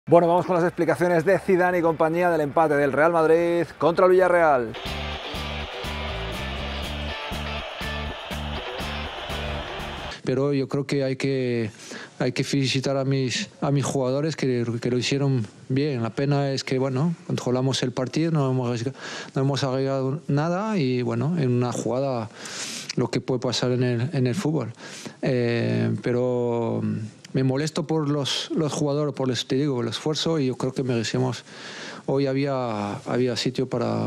Bueno, vamos con las explicaciones de Zidane y compañía del empate del Real Madrid contra el Villarreal. Pero yo creo que hay que felicitar a mis jugadores que lo hicieron bien. La pena es que, bueno, controlamos el partido, no hemos arriesgado nada y, bueno, en una jugada lo que puede pasar en el fútbol. Pero me molesto por los jugadores, te digo, el esfuerzo, y yo creo que merecemos. Hoy había sitio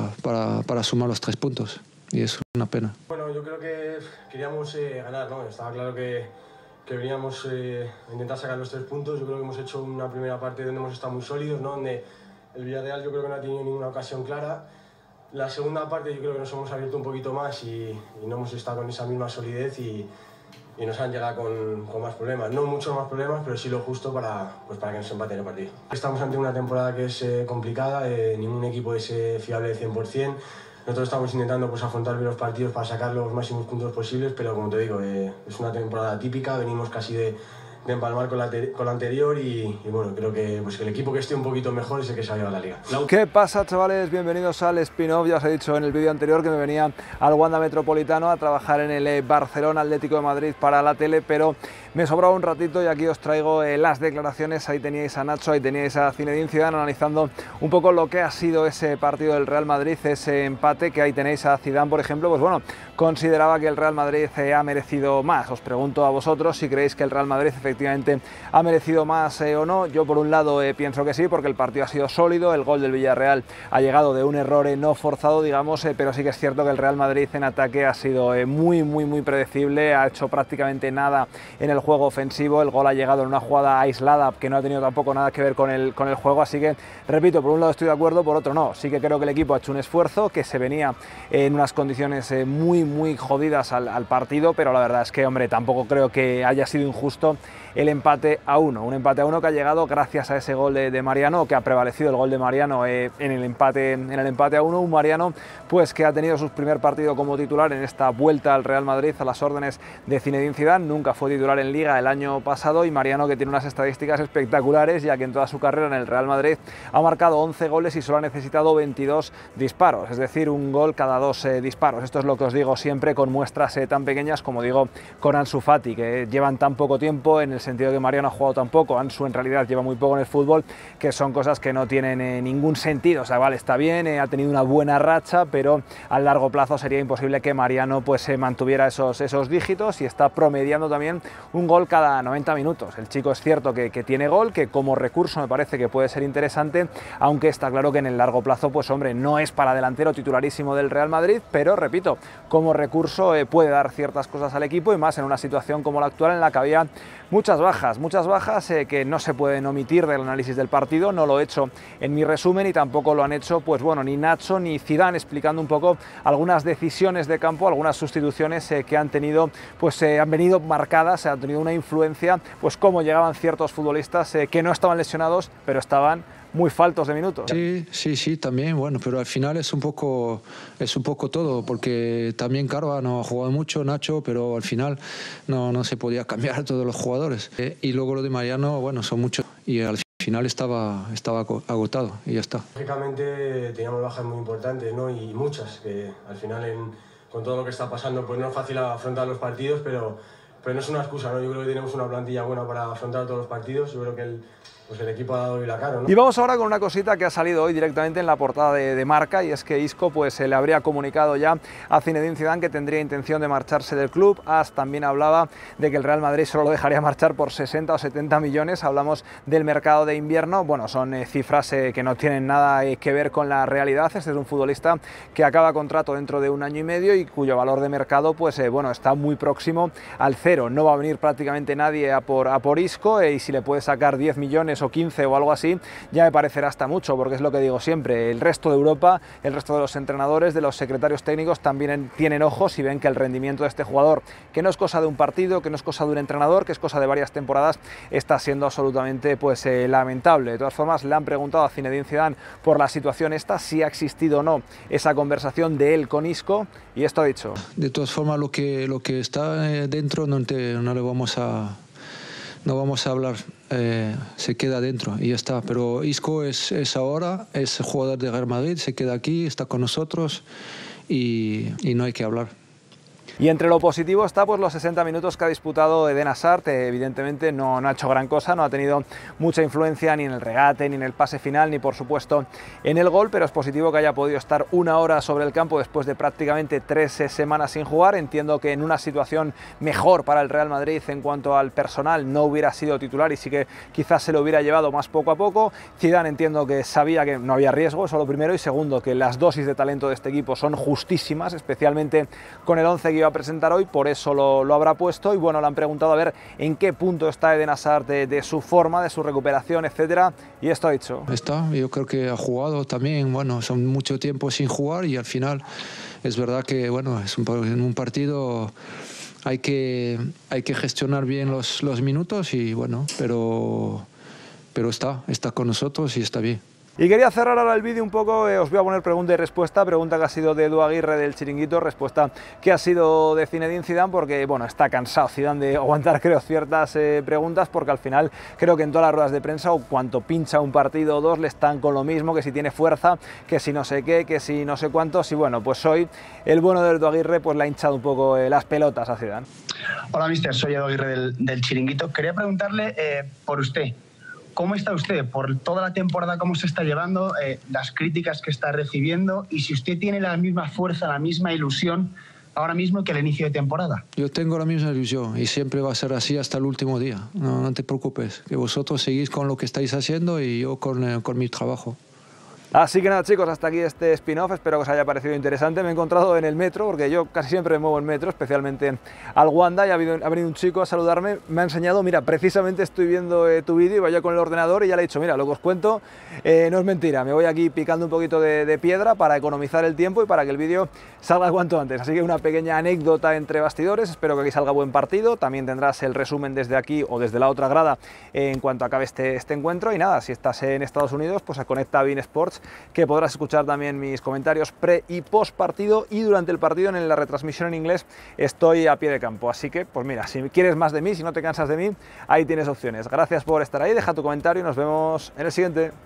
para sumar los 3 puntos y es una pena. Bueno, yo creo que queríamos ganar, ¿no? Estaba claro que veníamos a intentar sacar los 3 puntos. Yo creo que hemos hecho una primera parte donde hemos estado muy sólidos, ¿no? Donde el Villarreal yo creo que no ha tenido ninguna ocasión clara. La segunda parte yo creo que nos hemos abierto un poquito más y no hemos estado con esa misma solidez y nos han llegado con más problemas. No muchos más problemas, pero sí lo justo para que nos empaten el partido. Estamos ante una temporada que es complicada, ningún equipo es fiable del 100%. Nosotros estamos intentando afrontar bien los partidos para sacar los máximos puntos posibles, pero como te digo, es una temporada típica, venimos casi de empalmar con la anterior y bueno, creo que el equipo que esté un poquito mejor es el que se ha llevado a la liga. ¿Qué pasa, chavales? Bienvenidos al spin-off. Ya os he dicho en el vídeo anterior que me venía al Wanda Metropolitano a trabajar en el Barcelona Atlético de Madrid para la tele, pero me sobraba un ratito y aquí os traigo las declaraciones. Ahí teníais a Nacho, ahí teníais a Zinedine Zidane analizando un poco lo que ha sido ese partido del Real Madrid, ese empate, que ahí tenéis a Zidane, por ejemplo, pues bueno, consideraba que el Real Madrid ha merecido más. Os pregunto a vosotros si creéis que el Real Madrid efectivamente ha merecido más o no. Yo por un lado pienso que sí, porque el partido ha sido sólido, el gol del Villarreal ha llegado de un error no forzado, digamos, pero sí que es cierto que el Real Madrid en ataque ha sido muy predecible, ha hecho prácticamente nada en el juego ofensivo. El gol ha llegado en una jugada aislada que no ha tenido tampoco nada que ver con el juego, así que, repito, por un lado estoy de acuerdo, por otro no. Sí que creo que el equipo ha hecho un esfuerzo, que se venía en unas condiciones muy jodidas al partido, pero la verdad es que, hombre, tampoco creo que haya sido injusto el empate a 1, un empate a 1 que ha llegado gracias a ese gol de Mariano, que ha prevalecido el gol de Mariano en el empate a 1, un Mariano pues que ha tenido su primer partido como titular en esta vuelta al Real Madrid a las órdenes de Zinedine Zidane. Nunca fue titular en Liga el año pasado, y Mariano, que tiene unas estadísticas espectaculares, ya que en toda su carrera en el Real Madrid ha marcado 11 goles y solo ha necesitado 22 disparos, es decir, un gol cada 2 disparos. Esto es lo que os digo siempre con muestras tan pequeñas, como digo con Ansu Fati, que llevan tan poco tiempo, en el sentido de que Mariano ha jugado tan poco, Ansu en realidad lleva muy poco en el fútbol, que son cosas que no tienen ningún sentido. O sea, vale, está bien, ha tenido una buena racha, pero a largo plazo sería imposible que Mariano pues mantuviera esos dígitos, y está promediando también un gol cada 90 minutos. El chico es cierto que tiene gol, que como recurso me parece que puede ser interesante, aunque está claro que en el largo plazo, pues hombre, no es para delantero titularísimo del Real Madrid, pero repito, como recurso puede dar ciertas cosas al equipo, y más en una situación como la actual en la que había muchas bajas que no se pueden omitir del análisis del partido. No lo he hecho en mi resumen y tampoco lo han hecho, pues bueno, ni Nacho ni Zidane, explicando un poco algunas decisiones de campo, algunas sustituciones que han tenido, pues han venido marcadas, han tenido una influencia, pues cómo llegaban ciertos futbolistas que no estaban lesionados, pero estaban muy faltos de minutos. Sí, también, bueno, pero al final es un poco todo, porque también Carva no ha jugado mucho, Nacho, pero al final no se podía cambiar a todos los jugadores. Y luego lo de Mariano, bueno, son muchos, y al final estaba agotado y ya está. Lógicamente teníamos bajas muy importantes, ¿no? Y muchas, que al final con todo lo que está pasando pues no es fácil afrontar los partidos, pero no es una excusa, ¿no? Yo creo que tenemos una plantilla buena para afrontar todos los partidos. Yo creo que el equipo ha dado hoy la cara, ¿no? Y vamos ahora con una cosita que ha salido hoy directamente en la portada de Marca, y es que Isco pues se le habría comunicado ya a Zinedine Zidane que tendría intención de marcharse del club. AS también hablaba de que el Real Madrid solo lo dejaría marchar por 60 o 70 millones. Hablamos del mercado de invierno. Bueno, son cifras que no tienen nada que ver con la realidad. Este es un futbolista que acaba contrato dentro de 1 año y medio y cuyo valor de mercado pues bueno, está muy próximo al cero. No va a venir prácticamente nadie a por Isco, y si le puede sacar 10 millones o 15 o algo así, ya me parecerá hasta mucho, porque es lo que digo siempre, el resto de Europa, el resto de los entrenadores, de los secretarios técnicos también tienen ojos y ven que el rendimiento de este jugador, que no es cosa de un partido, que no es cosa de un entrenador, que es cosa de varias temporadas, está siendo absolutamente pues lamentable. De todas formas, le han preguntado a Zinedine Zidane por la situación esta, si ha existido o no esa conversación de él con Isco, y esto ha dicho: de todas formas, lo que está dentro no le vamos a no vamos a hablar, se queda dentro y ya está. Pero Isco es ahora, es jugador de Real Madrid, se queda aquí, está con nosotros y no hay que hablar. Y entre lo positivo está pues los 60 minutos que ha disputado Eden Hazard. Evidentemente no ha hecho gran cosa, no ha tenido mucha influencia ni en el regate, ni en el pase final, ni por supuesto en el gol, pero es positivo que haya podido estar una hora sobre el campo después de prácticamente 3 semanas sin jugar. Entiendo que en una situación mejor para el Real Madrid en cuanto al personal no hubiera sido titular y sí que quizás se lo hubiera llevado más poco a poco. Zidane entiendo que sabía que no había riesgo, eso lo primero, y segundo, que las dosis de talento de este equipo son justísimas, especialmente con el 11 que iba a presentar hoy, por eso lo habrá puesto. Y bueno, le han preguntado a ver en qué punto está Eden Hazard de su forma, de su recuperación, etcétera, y esto ha dicho. Está, yo creo que ha jugado también, bueno, son mucho tiempo sin jugar y al final es verdad que, bueno, en un partido hay que gestionar bien los minutos y bueno, pero está con nosotros y está bien. Y quería cerrar ahora el vídeo un poco, os voy a poner pregunta y respuesta, pregunta que ha sido de Edu Aguirre del Chiringuito, respuesta que ha sido de Zinedine Zidane, porque bueno, está cansado Zidane de aguantar, creo, ciertas preguntas, porque al final creo que en todas las ruedas de prensa o cuanto pincha un partido o dos le están con lo mismo, que si tiene fuerza, que si no sé qué, que si no sé cuántos, y bueno, pues hoy el bueno de Edu Aguirre pues le ha hinchado un poco las pelotas a Zidane. Hola mister, soy Edu Aguirre del Chiringuito. Quería preguntarle por usted. ¿Cómo está usted por toda la temporada? ¿Cómo se está llevando? Las críticas que está recibiendo y si usted tiene la misma fuerza, la misma ilusión ahora mismo que al inicio de temporada. Yo tengo la misma ilusión y siempre va a ser así hasta el último día. No te preocupes, que vosotros seguís con lo que estáis haciendo y yo con mi trabajo. Así que nada, chicos, hasta aquí este spin-off, espero que os haya parecido interesante. Me he encontrado en el metro, porque yo casi siempre me muevo en metro, especialmente al Wanda, y ha venido un chico a saludarme, me ha enseñado, mira, precisamente estoy viendo tu vídeo y vaya con el ordenador y ya le he dicho, mira, lo que os cuento no es mentira, me voy aquí picando un poquito de piedra para economizar el tiempo y para que el vídeo salga cuanto antes. Así que una pequeña anécdota entre bastidores, espero que aquí salga buen partido, también tendrás el resumen desde aquí o desde la otra grada en cuanto acabe este encuentro. Y nada, si estás en Estados Unidos, pues a Conecta beIN Sports, que podrás escuchar también mis comentarios pre y post partido, y durante el partido en la retransmisión en inglés estoy a pie de campo. Así que, pues mira, si quieres más de mí, si no te cansas de mí, ahí tienes opciones. Gracias por estar ahí, deja tu comentario y nos vemos en el siguiente.